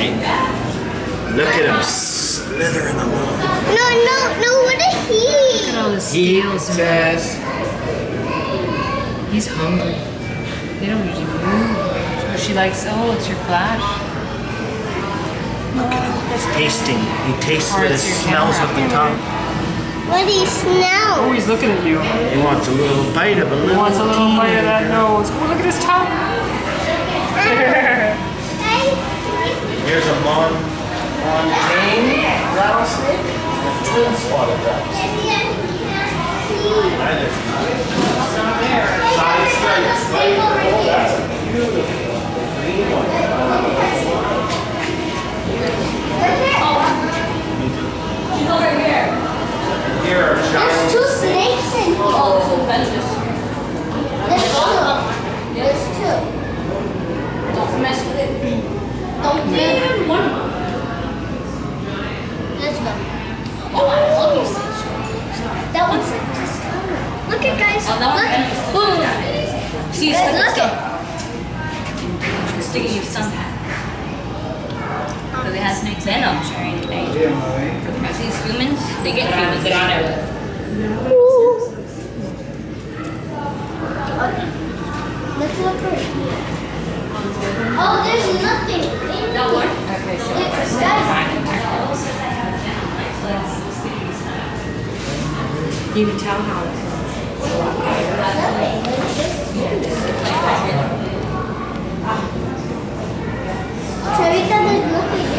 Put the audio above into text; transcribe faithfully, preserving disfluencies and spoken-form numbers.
snake. Look at him slithering along. No, no, no, what is he? Look at all the He scales. says, He's hungry. They don't usually move. Oh, she likes, oh, it's your flash. look at him. He's tasting. He tastes Or it. He it's your smells with camera. the tongue. What do you smell? Oh, he's looking at you. He wants a little bite of a little He wants a little bite of that nose. Oh, look at his tongue. Here's a mon Montane rattlesnake and a twin spotted rattlesnake. Neither. Side stripes, light. Oh, that's a beautiful green one. She's over here. Here are There's giant two snakes in here. Oh, this is fences. There's two. There's two. Don't mess with it. Don't Maybe move. one. Let's go. Oh, I love you, Stitch. That one's just coming. Look at guys. Oh, that one's Look. Boom. See, it's Guys, like look it's it. sticking your sun hat. Because it has venom. See these humans? They get humans. Get on it. Let's look for it. Oh, there's nothing. That one? Okay, so It's guys. you can tell how it's a lot higher. Chavita, there's nothing.